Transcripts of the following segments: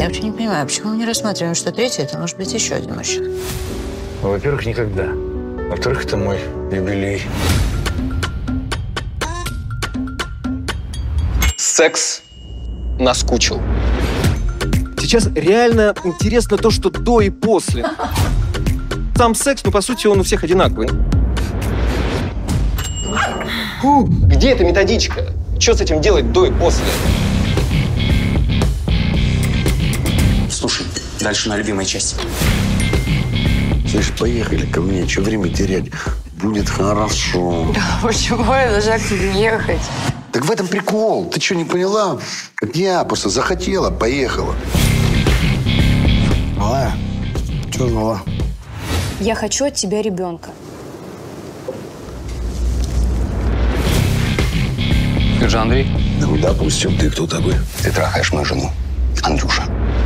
Я вообще не понимаю, почему мы не рассматриваем, что третий – это может быть еще один мужчина? Ну, во-первых, никогда. Во-вторых, это мой юбилей. Секс наскучил. Сейчас реально интересно то, что до и после. Сам секс, по сути, он у всех одинаковый. Где эта методичка? Что с этим делать до и после? Слушай, дальше на любимой части. Слышь, поехали ко мне, что время терять? Будет хорошо. Да, почему я должна к тебе ехать? Так в этом прикол. Ты что, не поняла? Как я просто захотела, поехала. Малая, что звала? Я хочу от тебя ребенка. Ты же Андрей? Ну, допустим, ты кто такой? Ты трахаешь мою жену, Андрюша.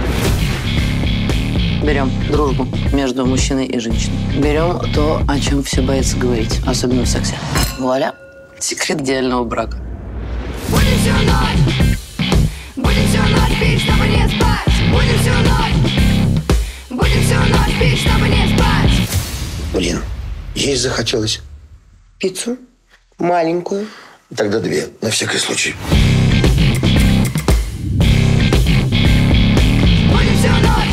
Берем дружбу между мужчиной и женщиной. Берем то, о чем все боятся говорить, особенно в сексе. Вуаля, секрет идеального брака. Будем всю ночь пить, чтобы не спать. Будем всю ночь пить, чтобы не спать. Блин, есть захотелось. Пиццу? Маленькую? Тогда 2, на всякий случай. Будем всю ночь